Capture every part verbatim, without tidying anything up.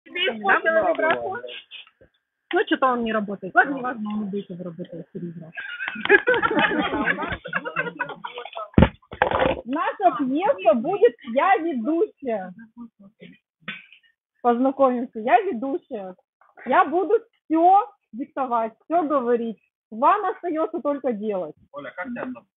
тебе испортила микрофон? Ну, что-то он не работает. Ладно, не важно, он будет работать через раз. Наша пьеса будет «Я ведущая». Познакомимся. Я ведущая. Я буду все диктовать, все говорить. Вам остается только делать. Оля, как тебя зовут?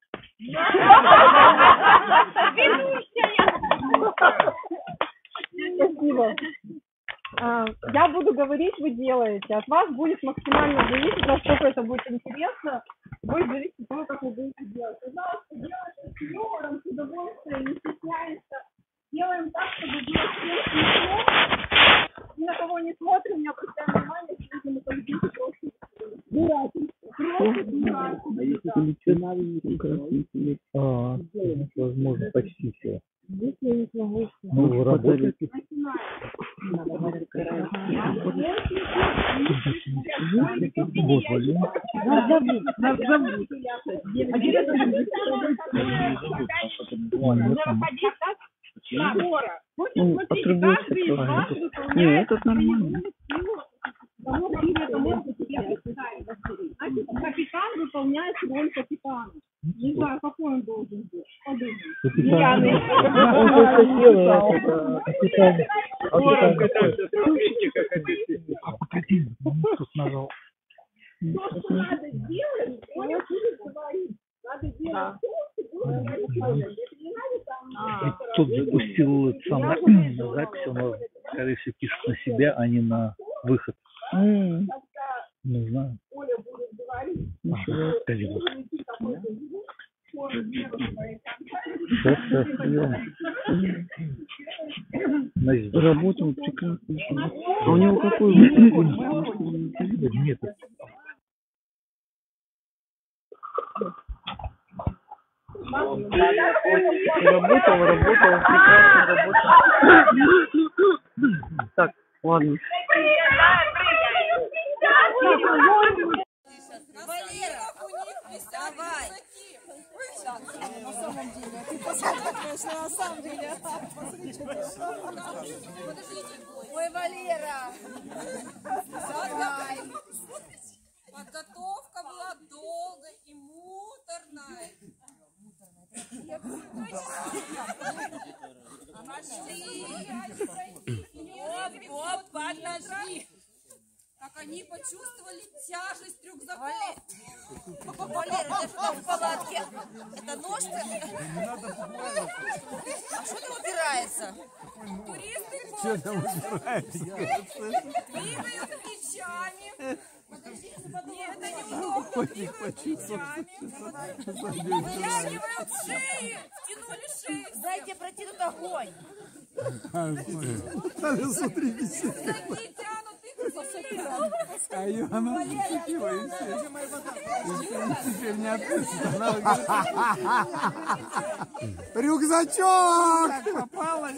Спасибо. Я буду говорить, вы делаете. От вас будет максимально зависеть, насколько это будет интересно. Будет зависеть от того, как вы будете делать. Пожалуйста, делайте с юмором, с удовольствием, не стесняемся. Делаем так, чтобы было всем смешно. Ни на кого не смотрим, не обращаем внимания, если мы поведите просто дураки. Просто дураки. А если ты красивый, а, возможно, почти все. Здесь я не смогу. Ну, вы работаете? Вот, Валерий. Нас зовут. Нас зовут. А директор Ну, потребуется. Нет, это нормально. Значит, капитан выполняет роль капитана. Не знаю, какой он должен быть. Капитан. Он только делает это. Капитан. А покатись, тут нажал. То, что надо делать, он будет говорить. Надо делать то, что будет говорить. Если не надо, там... Тут запустил сам на запись, он, скорее всего, пишет на себя, а не на выход. Mm. Не знаю. Оля будет говорить. Ага, скажи. Сейчас, сейчас, съем. Работал прекрасно. А у него какой выход? Нет. Работал, работал, прекрасно работал. Так, ладно. Валера, у них висят рюкзаки. На самом деле, ты посмотри, конечно, на самом деле. Подождите. Ой, Валера. Давай. Подготовка была долгой и муторной. Оп, подожди. Как они почувствовали тяжесть рюкзаков. Валера, это что в палатке? Это нож? А что там упирается? Туристы двигают плечами. Нет, это неудобно. Двигают плечами. Вытягивают шеи. Втянули шеи. Дайте протянуть огонь. Смотри, висит. Ноги тянут. А ее она зацепила и все. Теперь не отпустит. Рюкзачок! Так попалась.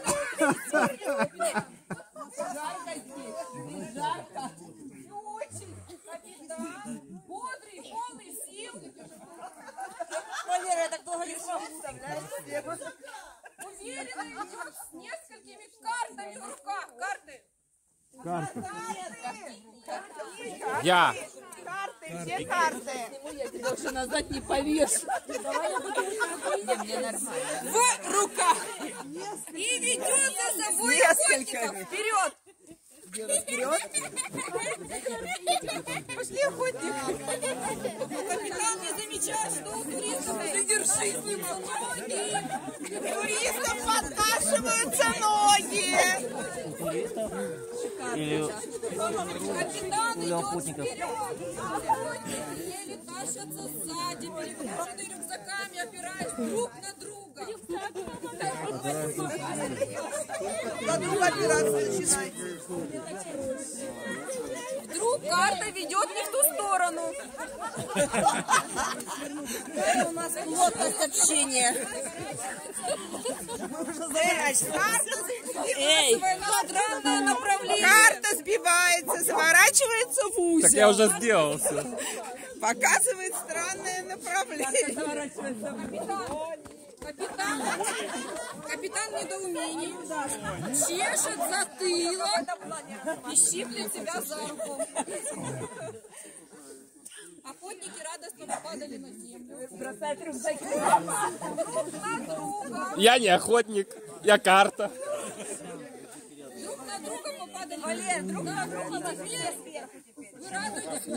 Жарко здесь. Жарко. Очень. Капитан. Бодрый, полный сил. Валера, я так долго не смогу, представляешь? Уверенно идет с несколькими картами в руках. Карты. Карты. Я. Карты, все карты. Я тебя уже назад не повешу. Мне нормально. В руках. И ведет за собой охотников. Вперед. Вперед. Пошли, охотник. Капитан не замечает, что у туристов задержись ноги. Туристам подкашиваются ноги. Или Капитан идет вперед. Охотники еле тащатся сзади, перегруженные рюкзаками, опираясь друг на друга. На друга опираться начинайте. Вдруг карта ведет не в ту сторону. Это у нас плотность общения. Эй, странное направление. Карта сбивается, заворачивается в узел. Так я уже сделал все. Показывает странное направление. Капитан, капитан в недоумении чешет затылок, и щиплет тебя за руку. Охотники радостно попадали на землю. Бросать рюкзаки. Друг на друга. Я не охотник, я карта. Друг на друга попадали. Валер, друг на друга попадали сверху теперь. Вы радуетесь?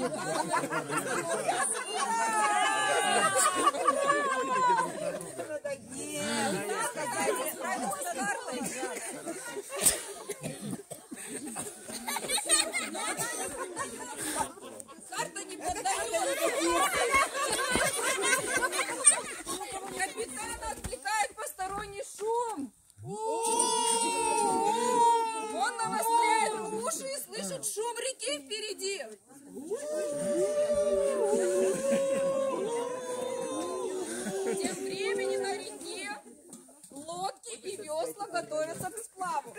Карта не поддается. Капитана отвлекает посторонний шум. Он навостряет уши и слышит шум реки впереди. Тем временем на реке лодки и весла готовятся к сплаву.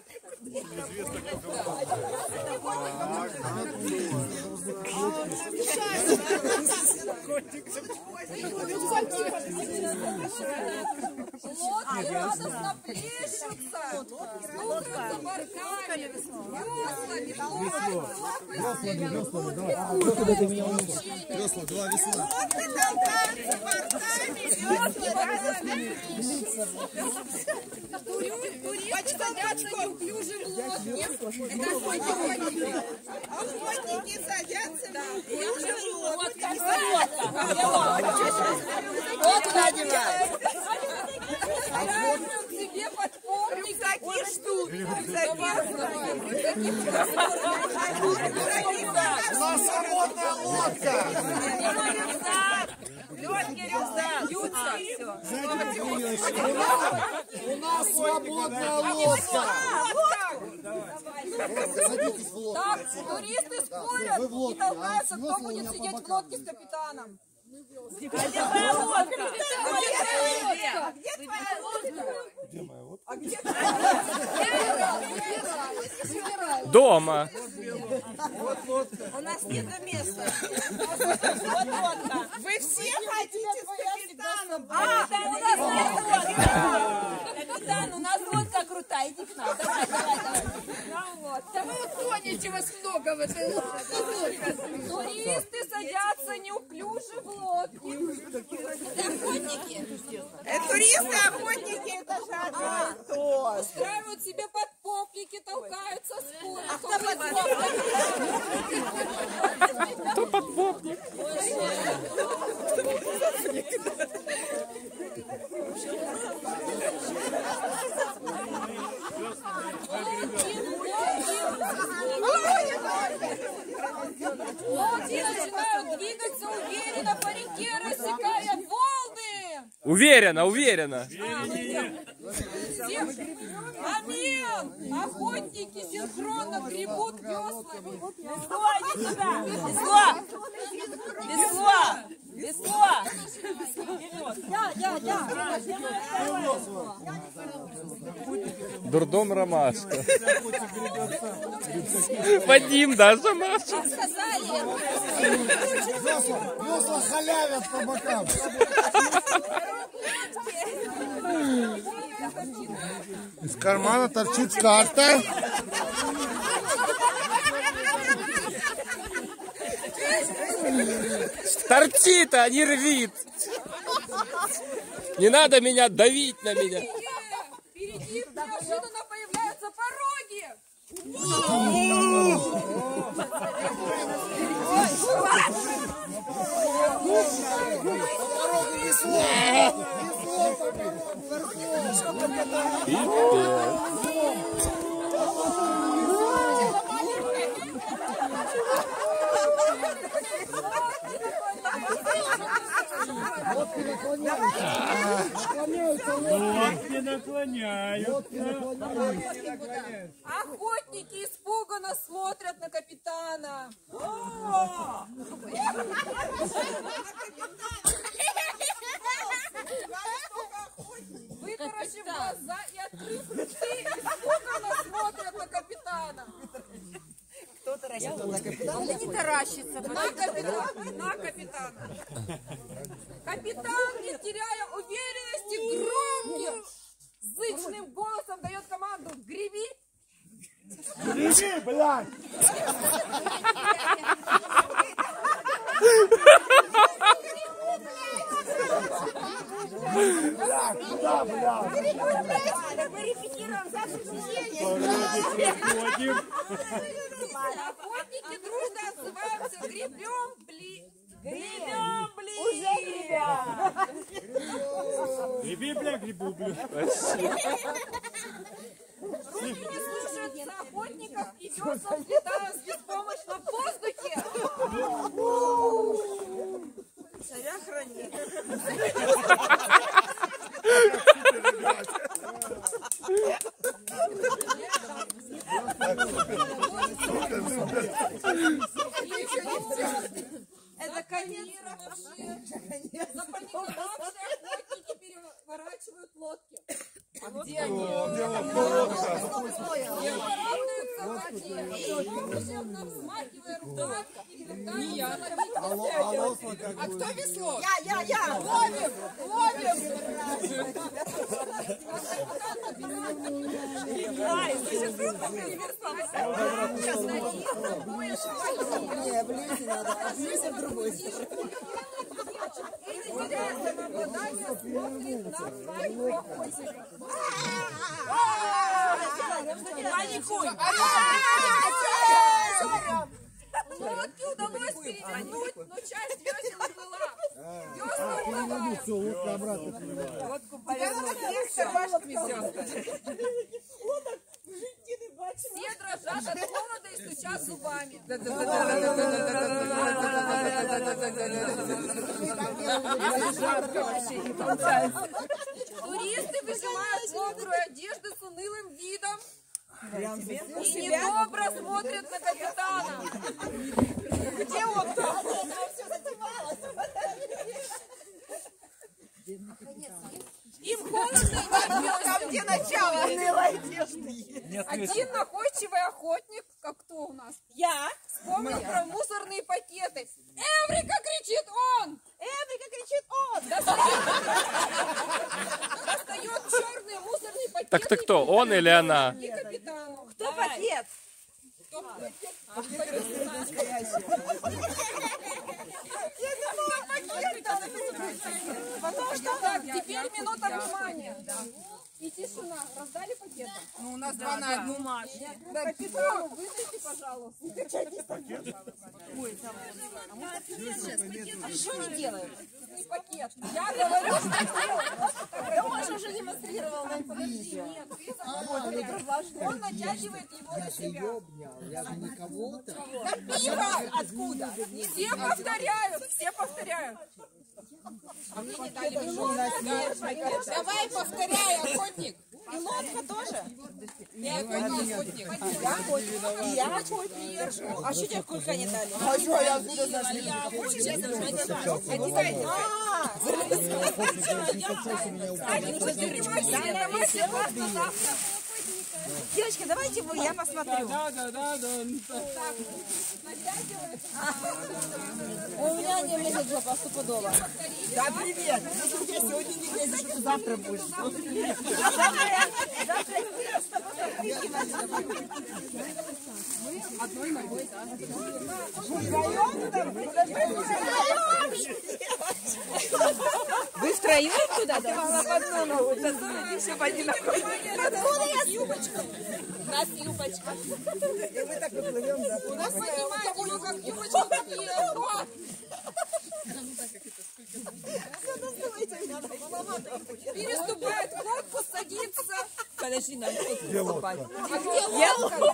Лодки радостно плещутся, стукаются барками, веслами, Весла, два весла. Лодки толкаются бортами, Туристы садятся неуклюже в лодке. Это охотники. охотники садятся в Неуклюже в лодке. Вот надевают. Ставят себе подпорник. Рюкзаки ждут. Рюкзаки. У нас свободная лодка. Легкий рюкзак. Бьются. У нас свободная лодка. Так, туристы спорят и толкаются, кто будет сидеть в лодке с капитаном. Где твоя лодка? Где твоя лодка? А где твоя лодка? Дома. У нас нет места. Вы все хотите с капитаном? А, у нас нет лодки. Капитан, у нас лодка крутая, иди к нам. Давай, давай, давай. Да вы поняли, вас много в этой лодке. Туристы садятся неуклюже в лодке. Это охотники. Это туристы, охотники, это же одно и то. Устраивают себе подпопники, толкаются, спорят. А кто подпопник? Кто подводник? Лодки начинают двигаться уверенно по реке, рассекая волны. Уверенно, уверенно. Момент! Охотники синхронно гребут веслами. Весло, иди сюда! Весло! Весло! Весло! Я, я, я! Дурдом ромашка. Вадим, даже Маша. Весла халявят по бокам. Из кармана торчит карта. Торчит, а не рвит. Не надо меня давить на меня. Впереди неожиданно появляются пороги. Лодки наклоняют. Охотники испуганно смотрят на капитана. Вытаращив глаза и открыв рты, испуганно смотрят на капитана. Кто таращится на капитана? Не таращится. На капитана. На капитана. Капитан, не теряя уверенности, громким, зычным голосом дает команду: греби. Иди, блядь! Блядь, куда, блядь? Мы репетируем завтра. Охотники дружно отзываются гребем бли... Гребем бли... Уже гребем. Греби, бля, грибу, бля. Руки не слушаются охотников и весла взлетают беспомощно в воздухе. Царя храни. Это конец. Запаниковавшие охотники переворачивают лодки. А где они? Радуются воде. Помощно взмахивая руками и пытаются ловить весло. А кто весло? Я, я, я. Ловим, ловим. Ай, слушай, сейчас найди. Не, ближе надо. Ближе в другой сторону. Интересно, обладание смотрит на свою охотника. Паникуй! Лодке удалось перевернуть, но часть весел уплыла. Весла уплывают. Все, лодка обратно. Лодку повернули. Все дрожат от холода и стучат зубами. Туристы выжимают мокрую одежду с унылым видом и недобро смотрят на капитана. Где он там? Им холодно и нет. Там где начало унылой одежды. Один находчивый охотник, как кто у нас? Я. Вспомнил про мусорные пакеты. Эврика, кричит он! Эврика, кричит он! Достает черные мусорные пакеты. Так ты кто, он или она? И капитану. Кто пакет? Кто пакет? А Потому что так, теперь минута внимания. И тишина. Раздали пакеты? Ну, у нас два на одну Машу. Капитану выдайте, пожалуйста. Ой, а что они делают? Пакет. Я говорю, что делают. Да Маша уже демонстрировал на видео. Нет, ты забыл. Он натягивает его на себя. Я же не кого-то. Да пиво! Откуда? Все повторяют, все повторяют. А мне не дали вижу. Давай повторяй, охотник. И лодка тоже? Я охотник. Я охотник. И я охотник. А что тебе кулька не дали? А что я откуда знаю? Я охотник. Одевайте. Девочки, давайте вы, я посмотрю. Да, да, да, да. Так, натягивает. У меня не влезет жопа стопудово. Да, привет. Если у тебя сегодня не влезет, что завтра будешь. Мы одной ногой, да? Вы втроем туда, да? Ты в одну ногу, ты еще в один ногой. Откуда я с юбочкой? У нас юбочка. И мы так и плывем, да? У нас понимаете, ну как юбочка, как ехала. Переступает лодку, садится. Подожди, надо переступать. А где лодка?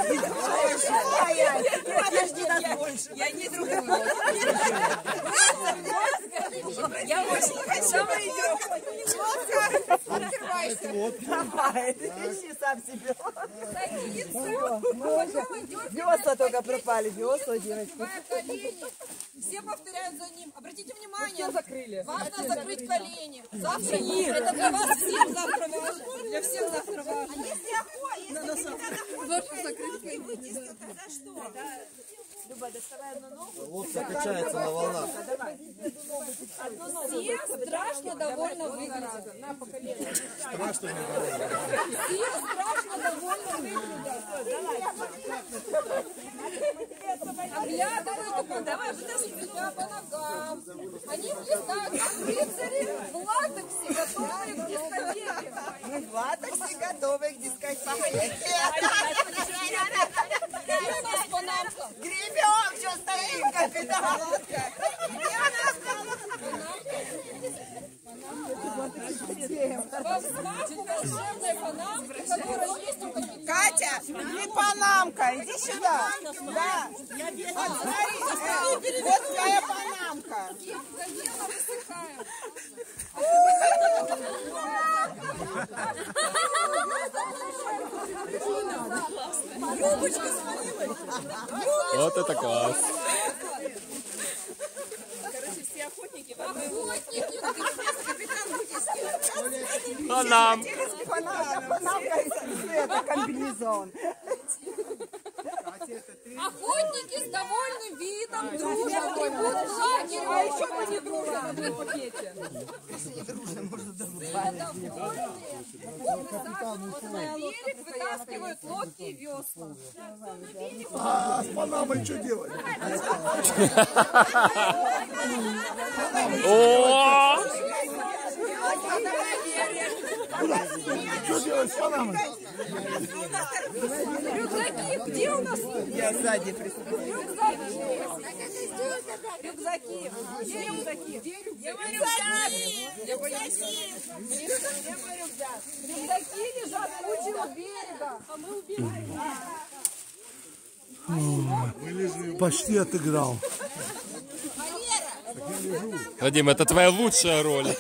Подожди, нас больше. Я не другую лодку. Я очень хочу выйдем. Лодка, открывайся. Давай, ты ищи сам себе. Садится. Весла только пропали, весла, девочки. Колени. Все повторяют за ним. Обратите внимание. Закрыли. Важно закрыть колени. Завтра это для вас всех завтра важно. Для всех завтра важно. А если охотник, если не надо охотник, закрыть колени, тогда что? Лодка качается на волнах. Все страшно довольно выглядят. Страшно недовольно. Все страшно довольно выглядят. Оглядывают, давай, вытащи меня по ногам. Они блистают, как рыцари в латексе, готовые к дискотеке. Мы в латексе готовы к дискотеке. Где у нас панамка? Гребем, что стоим, капитан. Во взмаху волшебной панамки, которая есть у капитана. Катя, не панамка, иди сюда. Да. Вот смотри, э, вот твоя панамка. Ганила высыхает. Юбочка свалилась. Вот это класс. Короче, все охотники. Охотники. Капитан Лукинский. А нам? Панамка из цвета комбинезон. Охотники с довольным видом дружат, гребут в лагерь. А еще мы не дружим в одном пакете. На берег вытаскивают лодки и весла. А с Панамой что делать? О! Что делать с Панамой? Рюкзаки, где у нас? Я сзади присутствую. Рюкзаки. Рюкзаки. Где рюкзаки? Где мой рюкзак? Где мой рюкзак? Рюкзаки лежат кучей у берега. А мы у берега. Почти отыграл. Вадим, это твоя лучшая роль.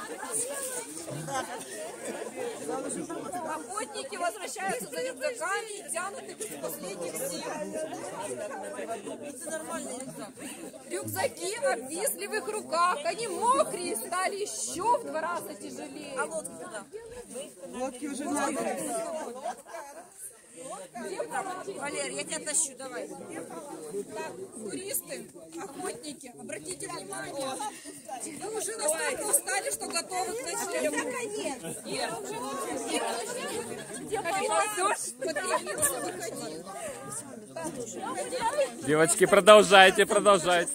Охотники возвращаются за рюкзаками и тянут их из последних сил. Это нормальный рюкзак. Рюкзаки обвисли в их руках. Они мокрые стали еще в два раза тяжелее. А лодки куда? Лодки уже надо. Валер, я тебя тащу, давай. Так, туристы, охотники, обратите внимание. Вы уже настолько устали, что готовы к ночлегу. Наконец! Потребился, выходи. Девочки, продолжайте, продолжайте.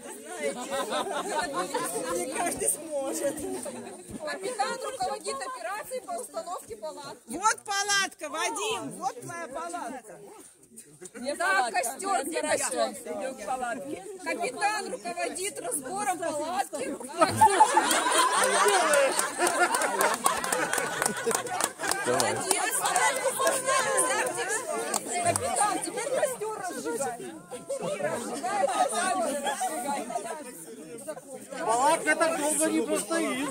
Не каждый сможет. Капитан руководит операцией по установке палатки. Вот палатка, Вадим, вот твоя палатка. Да, костер, где костер? Капитан руководит разбором палатки. Молодец. Капитан, теперь костер разжигай. Разжигай, разжигай. Палатка так долго не постоит.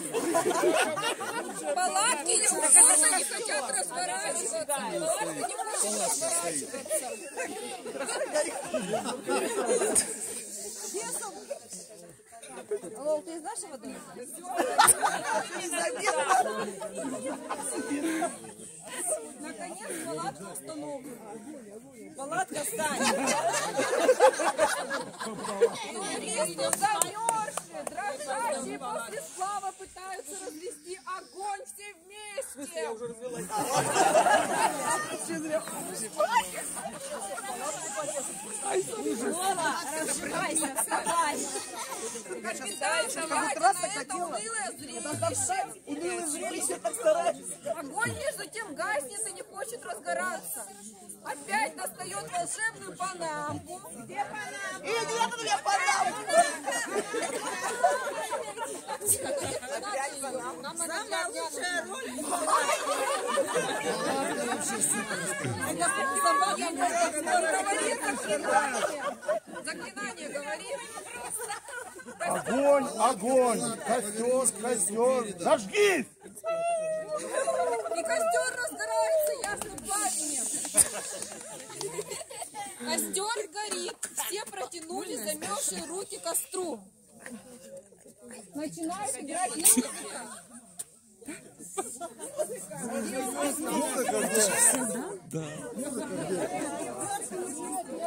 Палатки почему-то не хотят разворачиваться. Палатка не хочет разворачиваться. Лол, ты из нашего дома? Наконец палатка установлена. Палатка станет. Туристы замерзшие, дрожащие после сплава пытаются развести огонь все вместе. Я уже развелась. Вова, разжигайся, вставай. Капитан, давайте на это унылое зрелище. Огонь между тем гаснет и не хочет разгораться. Опять достает волшебную панамку. Где панамка? И где тут я панамка? Самая лучшая роль. Говори заклинание. Заклинание говори. Огонь, огонь, костер, костер, зажгись! И костер разгорается ясным пламенем. Костер горит. Все протянули замерзшие руки к костру. Начинают играть музыка.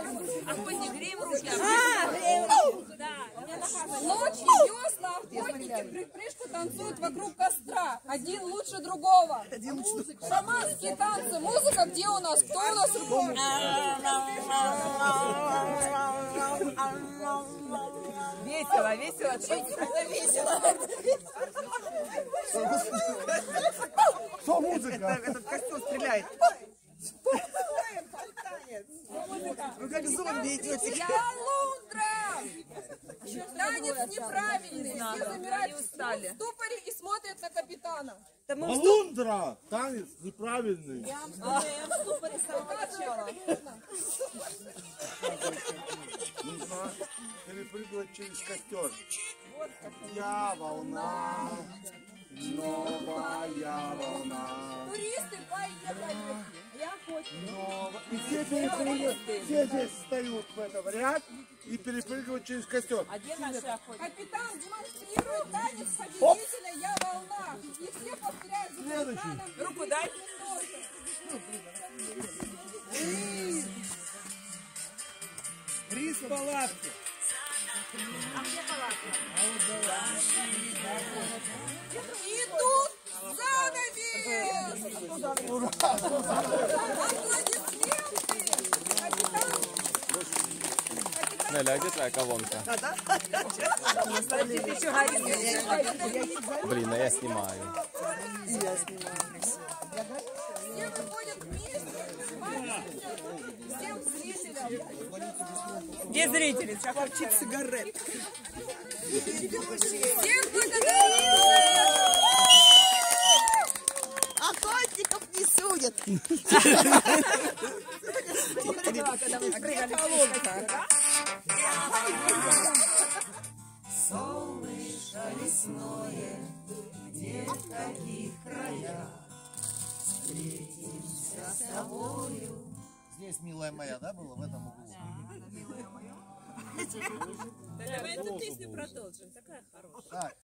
Охотник, греем руки. Ночью весла, охотники в припрыжку танцуют вокруг костра. Один лучше другого. Шаманские танцы, музыка где у нас? Кто у нас руководит? Весело, весело. Это весело. Что музыка? Этот костюм стреляет. Вы как зомби идете. Я лундра! Танец неправильный. Все замирают в ступоре и смотрят на капитана. Лундра! Танец неправильный. Нужно перепрыгивать через костер. Я волна, новая волна. Туристы поехали. Я охотник. Новая. И все перепрыгивают, все здесь встают в этом ряд и перепрыгивают через костер. Капитан демонстрирует танец победителя «Я волна». И все повторяют за капитаном. Руку дай. Приз палатки. И тут занавес! Аплодисменты! Капитан! Неля, а где твоя колонка? Блин, а я снимаю. Все выходят вместе, всем зрителям. Где зрители? Сейчас торчит сигарет. Всех благодарю! Охотников не судят. Солнышко лесное, где в каких краях встретимся с тобою. Здесь, милая моя, да, было в этом углу? Давай эту песню продолжим. Такая хорошая.